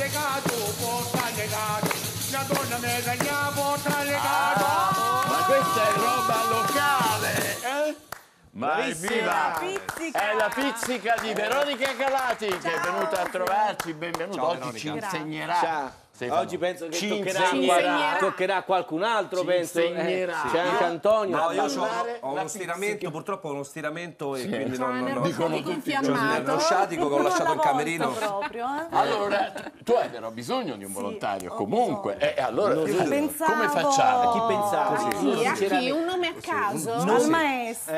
legato, porta legato, una donna mi cagna porta legato. Ma questa è roba locale, eh? Ma evviva! È la pizzica di Veronica Calati che è venuta a trovarci, benvenuta. Ciao, oggi Veronica. ci insegnerà. Oggi penso che Ci toccherà qualcun altro, ci penso. insegnerà. C'è anche Antonio. No, io ho uno stiramento, purtroppo ho uno stiramento e quindi non dicono tutti i giorni. lo sciatico che ho lasciato in camerino. Proprio, Allora, tu hai però bisogno di un volontario, comunque. Allora, Pensavo... come facciamo? Chi pensava? Chi? A chi? Un nome a caso? Al maestro.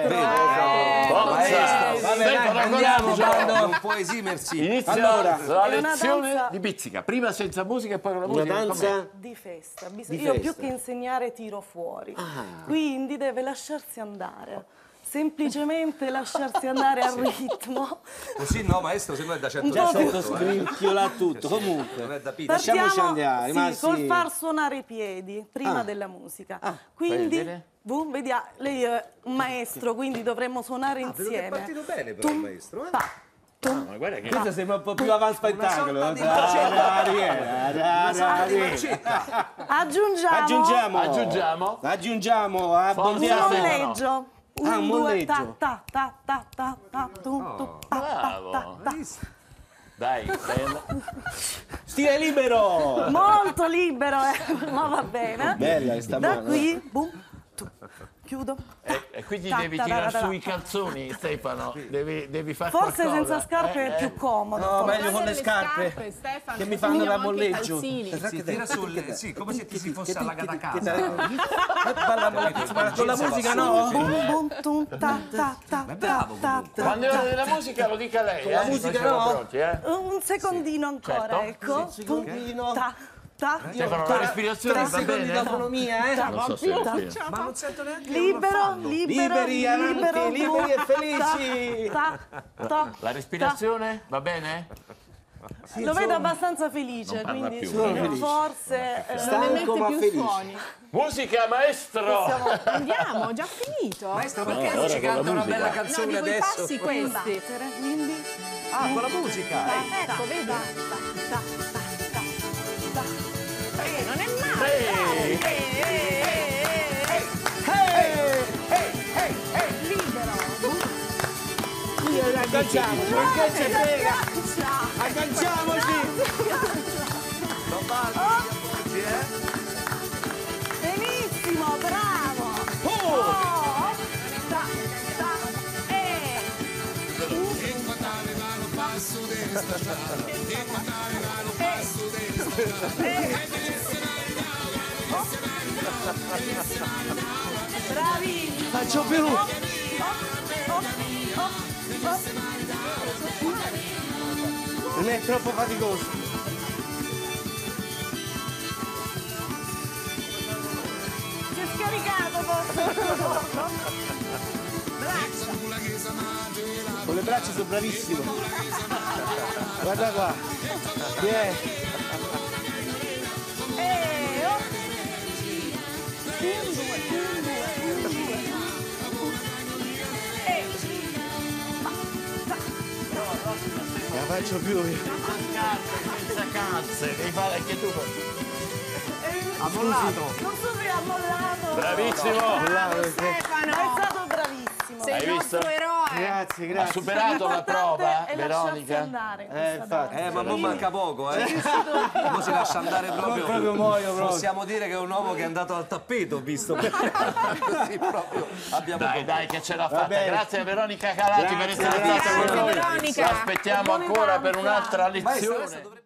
Non può esimersi. Inizia la lezione di pizzica, prima senza musica e poi con la musica. Una danza? Di festa. Io più che insegnare tiro fuori. Quindi deve lasciarsi andare. Semplicemente lasciarsi andare al ritmo. Così no, maestro, se no è da 100 Già sento scricchiola tutto. Non Comunque, è da pizza. lasciamoci andare. Sì, Ma col sì. far suonare i piedi prima della musica. Quindi, vedere? vedi, lei è un maestro, quindi dovremmo suonare Vedo che è insieme. partito bene però il maestro. Ma guarda che Questo sembra un po' più avanti spettacolo. Aggiungiamo un abbondiamo. molleggio. Un molleggio. bravo. Dai, Stile libero. Molto libero, ma va bene. Bella questa Da mano. qui, boom, chiudo. e quindi devi tirare su i calzoni, Stefano. Devi fare Forse qualcosa. senza scarpe è più comodo. No, meglio con le scarpe. Stefano, Che mi fanno da molleggio. Si tira sì, come se ti si fosse allagata a casa. Ma con la musica no? Boom, boom, tum, ta, ta, ta, bravo ta, ta, Quando è ora della musica lo dica lei, la musica noi siamo no? pronti, eh? Un secondino ancora, Certo. ecco. Un secondino. Ta, ta. Stefano, la respirazione va bene? L'autonomia, eh? Non so se respira. Ma non sento neanche Libero, Liberi, avanti, liberi e felici. Ta, ta, La respirazione va bene? Lo vedo abbastanza felice, parla quindi più, forse Stanco ma felice. Musica, maestro! Andiamo, già finito. Maestro, perché non ci canta una bella No, canzone dico i adesso? passi questi. quindi Ah, con la musica. Ecco, vedi? ta, ta, ta, ta. Non è male. Agganciamoci, perché ci frega? Agganciamoci! Non vale, oggi, Benissimo, bravo. Ta, ta, bravi. Faccio più! Non è troppo faticoso. Si è scaricato forse. Con le braccia sono bravissimo. Guarda qua. Chi è? La faccio più io. Senza calze, devi fare anche tu. Ha mollato. Non so se ha mollato. Bravissimo! Stefano, Ma è stato bravissimo. sei Hai il visto? nostro eroe. Grazie, Ha grazie. superato la prova, È lasciarsi Veronica? andare in questa infatti. danza. Ma non manca poco, Mo si lascia andare proprio. Proprio muoio, proprio. Possiamo dire che è un uomo che è andato al tappeto, visto. Così proprio abbiamo Dai, che ce l'ha fatta. bene. Grazie a Veronica Calati per essere Grazie, stata con noi. Veronica. Aspettiamo ancora per un'altra lezione. Maestro, adesso dovrebbe